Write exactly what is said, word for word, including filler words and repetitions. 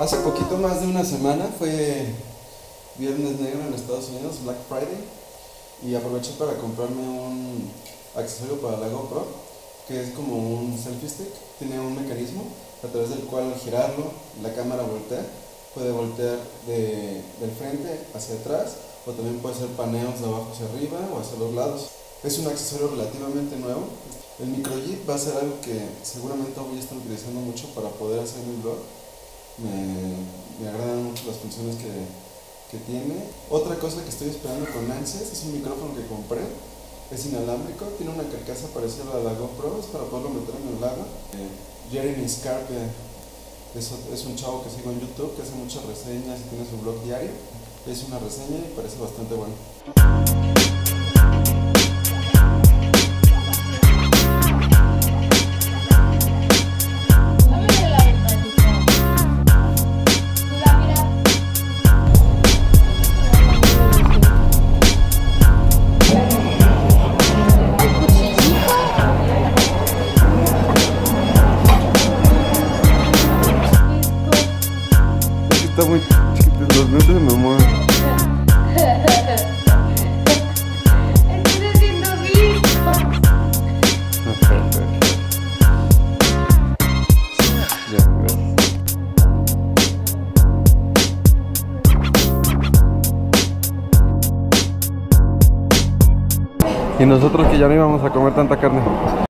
Hace poquito más de una semana fue Viernes Negro en Estados Unidos, Black Friday, y aproveché para comprarme un accesorio para la GoPro, que es como un selfie stick. Tiene un mecanismo a través del cual al girarlo la cámara voltea, puede voltear de, del frente hacia atrás, o también puede hacer paneos de abajo hacia arriba o hacia los lados. Es un accesorio relativamente nuevo. El micro jig va a ser algo que seguramente voy a estar utilizando mucho para poder hacer mi vlog. Me, me agradan mucho las funciones que, que tiene. Otra cosa que estoy esperando con ansias es un micrófono que compré. Es inalámbrico, tiene una carcasa parecida a la GoPro, es para poderlo meter en el lago. Eh, Jeremy Scarpia es, es un chavo que sigo en YouTube, que hace muchas reseñas y tiene su blog diario. Es una reseña y parece bastante bueno. Está muy chiquito, los lentes se me mueven. Estoy haciendo visto. Ya, gracias. Y nosotros que ya no íbamos a comer tanta carne.